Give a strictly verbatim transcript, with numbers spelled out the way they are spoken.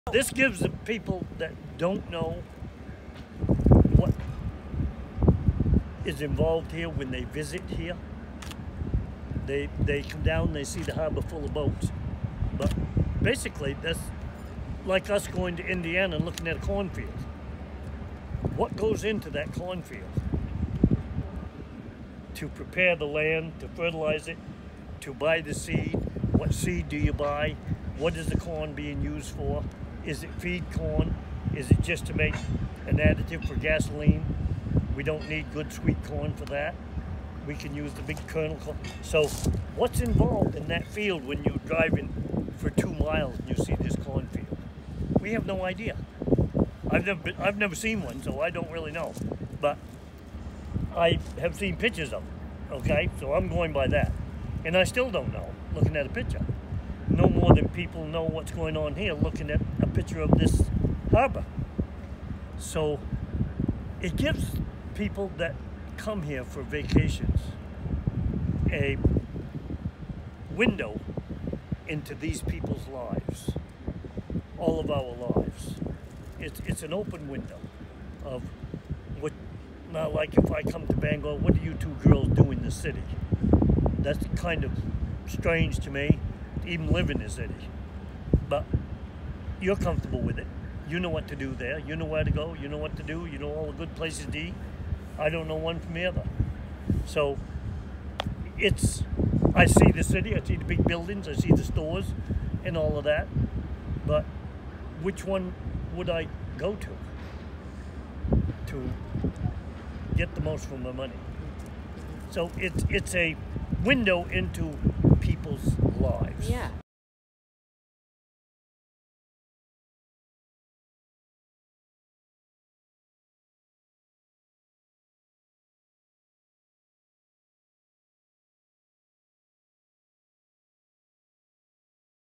This gives the people that don't know what is involved here when they visit here. They they come down, they see the harbor full of boats. But basically, that's like us going to Indiana and looking at a cornfield. What goes into that cornfield? To prepare the land, to fertilize it, to buy the seed. What seed do you buy? What is the corn being used for? Is it feed corn? Is it just to make an additive for gasoline? We don't need good sweet corn for that. We can use the big kernel corn. So what's involved in that field when you're driving for two miles and you see this cornfield? We have no idea. I've never been, I've never seen one, so I don't really know. But I have seen pictures of them, okay? So I'm going by that. And I still don't know, looking at a picture. No more than people know what's going on here looking at a picture of this harbor. So it gives people that come here for vacations a window into these people's lives, all of our lives. It's, it's an open window of what, now like if I come to Bangor, what do you two girls do in the city? That's kind of strange to me, to even live in the city. But you're comfortable with it. You know what to do there. You know where to go. You know what to do. You know all the good places to eat. I don't know one from the other. So it's, I see the city, I see the big buildings, I see the stores and all of that. But which one would I go to to get the most from my money? So it's, it's a window into people's lives. Yeah.